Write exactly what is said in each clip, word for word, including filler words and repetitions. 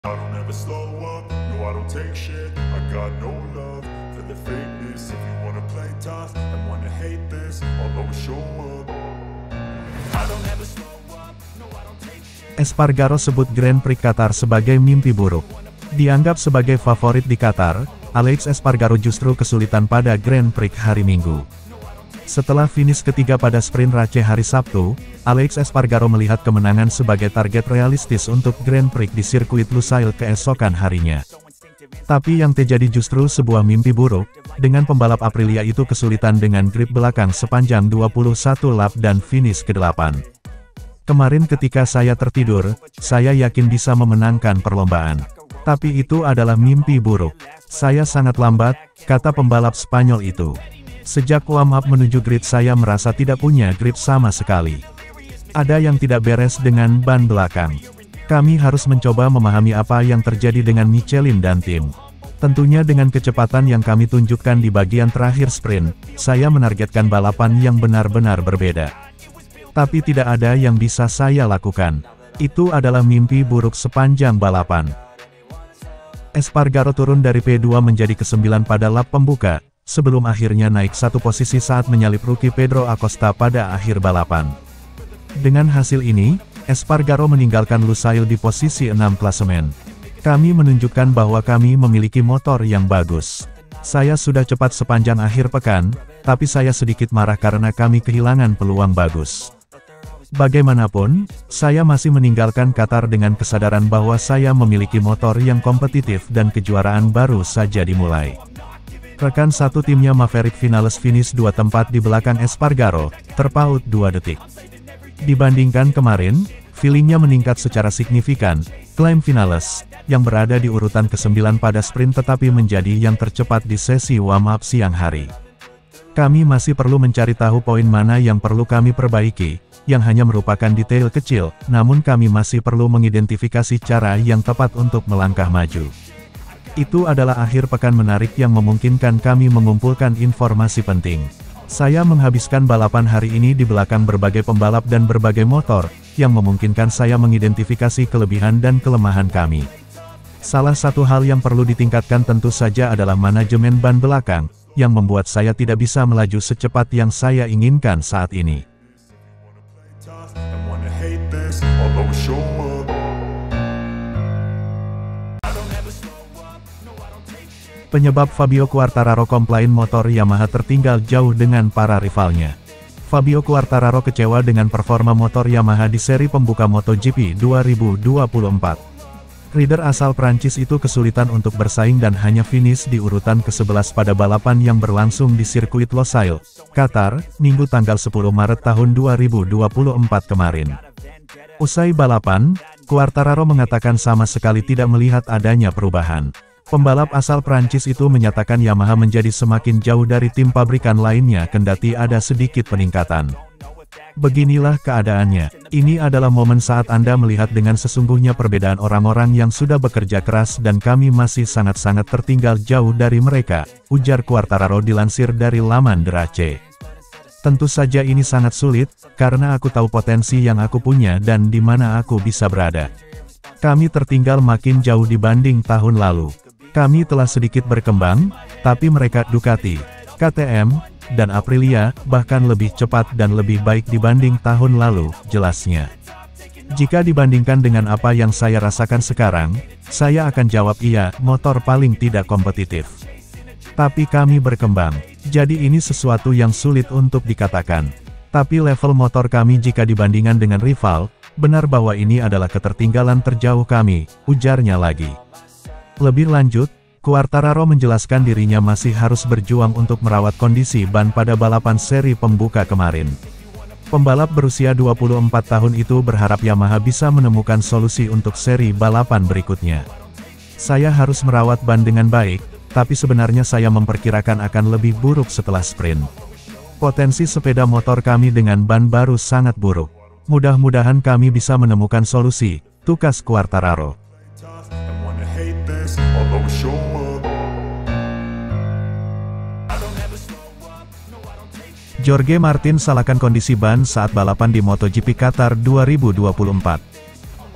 I don't ever slow up, no I don't take shit. I got no love for the fakeness. If you wanna play tough and wanna hate this, I'll always show up. I don't ever slow up, no I don't take shit. Espargaro sebut Grand Prix Qatar sebagai mimpi buruk. Dianggap sebagai favorit di Qatar, Alex Espargaro justru kesulitan pada Grand Prix hari Minggu. Setelah finish ketiga pada sprint Race hari Sabtu, Alex Espargaro melihat kemenangan sebagai target realistis untuk Grand Prix di sirkuit Lusail keesokan harinya. Tapi yang terjadi justru sebuah mimpi buruk, dengan pembalap Aprilia itu kesulitan dengan grip belakang sepanjang dua puluh satu lap dan finish kedelapan. Kemarin ketika saya tertidur, saya yakin bisa memenangkan perlombaan. Tapi itu adalah mimpi buruk. Saya sangat lambat, kata pembalap Spanyol itu. Sejak warm up menuju grid saya merasa tidak punya grip sama sekali. Ada yang tidak beres dengan ban belakang. Kami harus mencoba memahami apa yang terjadi dengan Michelin dan tim. Tentunya dengan kecepatan yang kami tunjukkan di bagian terakhir sprint, saya menargetkan balapan yang benar-benar berbeda. Tapi tidak ada yang bisa saya lakukan. Itu adalah mimpi buruk sepanjang balapan. Espargaro turun dari P dua menjadi kesembilan pada lap pembuka, sebelum akhirnya naik satu posisi saat menyalip rookie Pedro Acosta pada akhir balapan. Dengan hasil ini, Espargaro meninggalkan Lusail di posisi enam klasemen. Kami menunjukkan bahwa kami memiliki motor yang bagus. Saya sudah cepat sepanjang akhir pekan, tapi saya sedikit marah karena kami kehilangan peluang bagus. Bagaimanapun, saya masih meninggalkan Qatar dengan kesadaran bahwa saya memiliki motor yang kompetitif dan kejuaraan baru saja dimulai. Rekan satu timnya Maverick Vinales finish dua tempat di belakang Espargaro, terpaut dua detik. Dibandingkan kemarin, feelingnya meningkat secara signifikan. Klaim Vinales, yang berada di urutan kesembilan pada sprint tetapi menjadi yang tercepat di sesi warm-up siang hari. Kami masih perlu mencari tahu poin mana yang perlu kami perbaiki, yang hanya merupakan detail kecil, namun kami masih perlu mengidentifikasi cara yang tepat untuk melangkah maju. Itu adalah akhir pekan menarik yang memungkinkan kami mengumpulkan informasi penting. Saya menghabiskan balapan hari ini di belakang berbagai pembalap dan berbagai motor, yang memungkinkan saya mengidentifikasi kelebihan dan kelemahan kami. Salah satu hal yang perlu ditingkatkan tentu saja adalah manajemen ban belakang, yang membuat saya tidak bisa melaju secepat yang saya inginkan saat ini. Penyebab Fabio Quartararo komplain motor Yamaha tertinggal jauh dengan para rivalnya. Fabio Quartararo kecewa dengan performa motor Yamaha di seri pembuka MotoGP dua ribu dua puluh empat. Rider asal Prancis itu kesulitan untuk bersaing dan hanya finish di urutan ke sebelas pada balapan yang berlangsung di sirkuit Losail, Qatar, Minggu tanggal sepuluh Maret tahun dua ribu dua puluh empat kemarin. Usai balapan, Quartararo mengatakan sama sekali tidak melihat adanya perubahan. Pembalap asal Prancis itu menyatakan Yamaha menjadi semakin jauh dari tim pabrikan lainnya kendati ada sedikit peningkatan. Beginilah keadaannya. Ini adalah momen saat Anda melihat dengan sesungguhnya perbedaan orang-orang yang sudah bekerja keras dan kami masih sangat-sangat tertinggal jauh dari mereka, ujar Quartararo dilansir dari laman The Race. Tentu saja ini sangat sulit, karena aku tahu potensi yang aku punya dan di mana aku bisa berada. Kami tertinggal makin jauh dibanding tahun lalu. Kami telah sedikit berkembang, tapi mereka Ducati, K T M, dan Aprilia, bahkan lebih cepat dan lebih baik dibanding tahun lalu, jelasnya. Jika dibandingkan dengan apa yang saya rasakan sekarang, saya akan jawab iya, motor paling tidak kompetitif. Tapi kami berkembang, jadi ini sesuatu yang sulit untuk dikatakan. Tapi level motor kami jika dibandingkan dengan rival, benar bahwa ini adalah ketertinggalan terjauh kami, ujarnya lagi. Lebih lanjut, Quartararo menjelaskan dirinya masih harus berjuang untuk merawat kondisi ban pada balapan seri pembuka kemarin. Pembalap berusia dua puluh empat tahun itu berharap Yamaha bisa menemukan solusi untuk seri balapan berikutnya. Saya harus merawat ban dengan baik, tapi sebenarnya saya memperkirakan akan lebih buruk setelah sprint. Potensi sepeda motor kami dengan ban baru sangat buruk. Mudah-mudahan kami bisa menemukan solusi, tukas Quartararo. Jorge Martin salahkan kondisi ban saat balapan di MotoGP Qatar dua ribu dua puluh empat.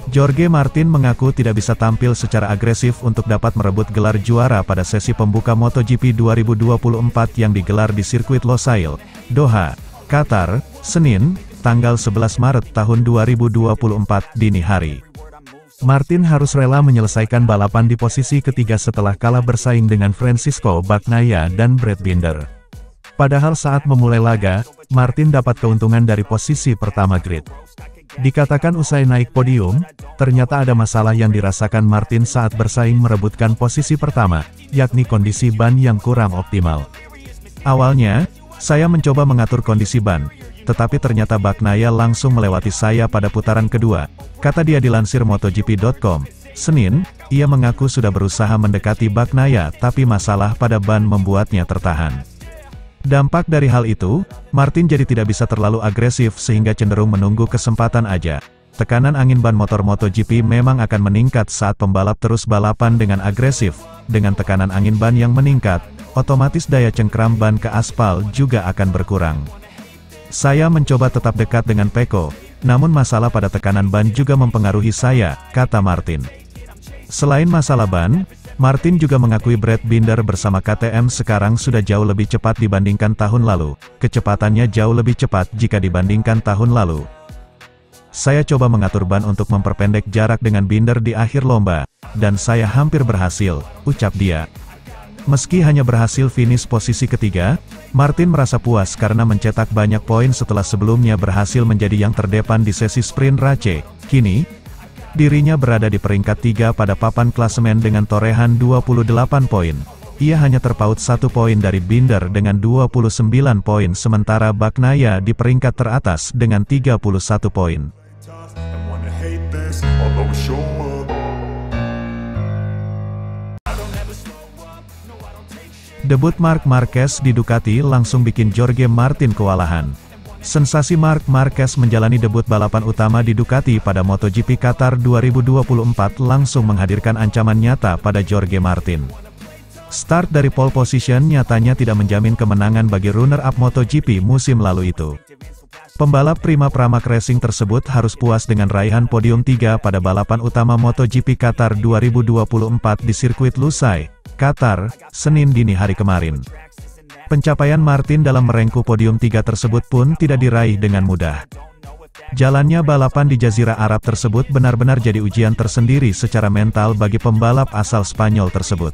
Jorge Martin mengaku tidak bisa tampil secara agresif untuk dapat merebut gelar juara pada sesi pembuka MotoGP dua ribu dua puluh empat yang digelar di sirkuit Losail, Doha, Qatar, Senin, tanggal sebelas Maret tahun dua ribu dua puluh empat dini hari. Martin harus rela menyelesaikan balapan di posisi ketiga setelah kalah bersaing dengan Francisco Bagnaia dan Brad Binder. Padahal saat memulai laga, Martin dapat keuntungan dari posisi pertama grid. Dikatakan usai naik podium, ternyata ada masalah yang dirasakan Martin saat bersaing merebutkan posisi pertama, yakni kondisi ban yang kurang optimal. Awalnya, saya mencoba mengatur kondisi ban, tetapi ternyata Bagnaia langsung melewati saya pada putaran kedua, kata dia dilansir MotoGP dot com. Senin, ia mengaku sudah berusaha mendekati Bagnaia tapi masalah pada ban membuatnya tertahan. Dampak dari hal itu, Martin jadi tidak bisa terlalu agresif sehingga cenderung menunggu kesempatan aja. Tekanan angin ban motor MotoGP memang akan meningkat saat pembalap terus balapan dengan agresif. Dengan tekanan angin ban yang meningkat, otomatis daya cengkram ban ke aspal juga akan berkurang. Saya mencoba tetap dekat dengan Pecco, namun masalah pada tekanan ban juga mempengaruhi saya, kata Martin. Selain masalah ban, Martin juga mengakui Brad Binder bersama K T M sekarang sudah jauh lebih cepat dibandingkan tahun lalu. Kecepatannya jauh lebih cepat jika dibandingkan tahun lalu. Saya coba mengatur ban untuk memperpendek jarak dengan Binder di akhir lomba, dan saya hampir berhasil, ucap dia. Meski hanya berhasil finish posisi ketiga, Martin merasa puas karena mencetak banyak poin setelah sebelumnya berhasil menjadi yang terdepan di sesi sprint race. Kini, dirinya berada di peringkat tiga pada papan klasemen dengan torehan dua puluh delapan poin. Ia hanya terpaut satu poin dari Binder dengan dua puluh sembilan poin sementara Bagnaia di peringkat teratas dengan tiga puluh satu poin. Debut Marc Marquez di Ducati langsung bikin Jorge Martin kewalahan. Sensasi Marc Marquez menjalani debut balapan utama di Ducati pada MotoGP Qatar dua ribu dua puluh empat langsung menghadirkan ancaman nyata pada Jorge Martin. Start dari pole position nyatanya tidak menjamin kemenangan bagi runner-up MotoGP musim lalu itu. Pembalap Prima Pramac Racing tersebut harus puas dengan raihan podium tiga pada balapan utama MotoGP Qatar dua ribu dua puluh empat di sirkuit Lusail, Qatar, Senin dini hari kemarin. Pencapaian Martin dalam merengkuh podium tiga tersebut pun tidak diraih dengan mudah. Jalannya balapan di Jazirah Arab tersebut benar-benar jadi ujian tersendiri secara mental bagi pembalap asal Spanyol tersebut.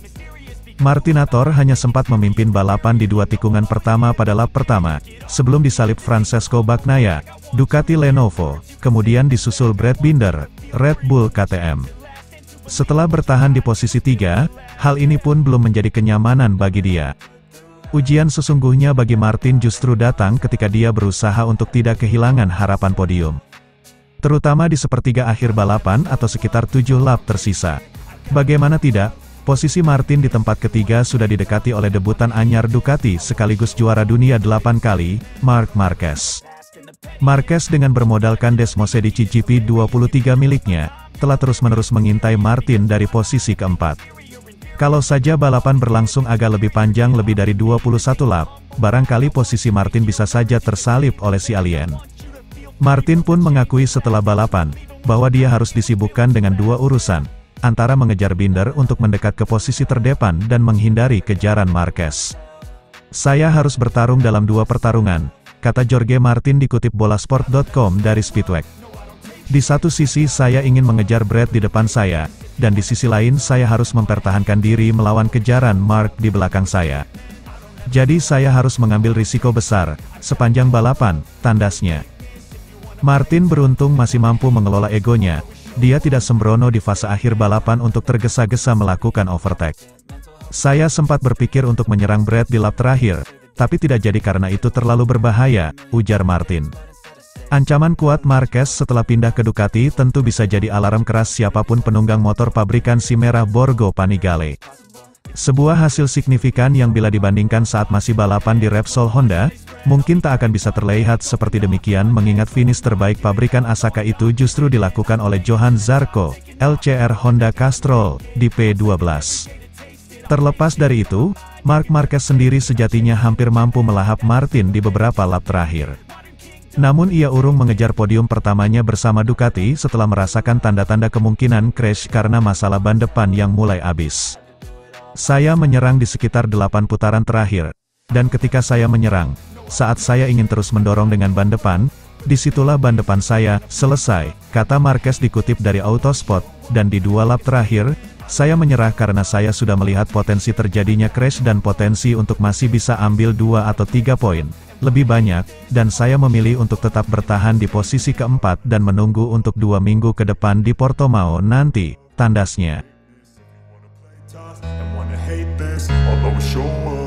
Martinator hanya sempat memimpin balapan di dua tikungan pertama pada lap pertama, sebelum disalip Francesco Bagnaia, Ducati Lenovo, kemudian disusul Brad Binder, Red Bull K T M. Setelah bertahan di posisi tiga, hal ini pun belum menjadi kenyamanan bagi dia. Ujian sesungguhnya bagi Martin justru datang ketika dia berusaha untuk tidak kehilangan harapan podium. Terutama di sepertiga akhir balapan atau sekitar tujuh lap tersisa. Bagaimana tidak, posisi Martin di tempat ketiga sudah didekati oleh debutan anyar Ducati sekaligus juara dunia delapan kali, Marc Marquez. Marquez dengan bermodalkan Desmosedici G P dua puluh tiga miliknya, telah terus-menerus mengintai Martin dari posisi keempat. Kalau saja balapan berlangsung agak lebih panjang lebih dari dua puluh satu lap, barangkali posisi Martin bisa saja tersalip oleh si alien. Martin pun mengakui setelah balapan, bahwa dia harus disibukkan dengan dua urusan, antara mengejar Binder untuk mendekat ke posisi terdepan dan menghindari kejaran Marquez. Saya harus bertarung dalam dua pertarungan, kata Jorge Martin dikutip bolasport dot com dari Speedway. Di satu sisi saya ingin mengejar Brad di depan saya, dan di sisi lain saya harus mempertahankan diri melawan kejaran Marc di belakang saya. Jadi saya harus mengambil risiko besar, sepanjang balapan, tandasnya. Martin beruntung masih mampu mengelola egonya, dia tidak sembrono di fase akhir balapan untuk tergesa-gesa melakukan overtake. Saya sempat berpikir untuk menyerang Brad di lap terakhir, tapi tidak jadi karena itu terlalu berbahaya, ujar Martin. Ancaman kuat Marquez setelah pindah ke Ducati tentu bisa jadi alarm keras siapapun penunggang motor pabrikan si merah Borgo Panigale. Sebuah hasil signifikan yang bila dibandingkan saat masih balapan di Repsol Honda, mungkin tak akan bisa terlihat seperti demikian mengingat finish terbaik pabrikan Asaka itu justru dilakukan oleh Johan Zarco, L C R Honda Castrol, di P dua belas. Terlepas dari itu, Marc Marquez sendiri sejatinya hampir mampu melahap Martin di beberapa lap terakhir. Namun ia urung mengejar podium pertamanya bersama Ducati setelah merasakan tanda-tanda kemungkinan crash karena masalah ban depan yang mulai habis. Saya menyerang di sekitar delapan putaran terakhir, dan ketika saya menyerang, saat saya ingin terus mendorong dengan ban depan, disitulah ban depan saya selesai, kata Marquez dikutip dari Autosport, dan di dua lap terakhir, saya menyerah karena saya sudah melihat potensi terjadinya crash dan potensi untuk masih bisa ambil dua atau tiga poin lebih banyak, dan saya memilih untuk tetap bertahan di posisi keempat dan menunggu untuk dua minggu ke depan di Portimao nanti, tandasnya. And wanna hate this, I'll always show up.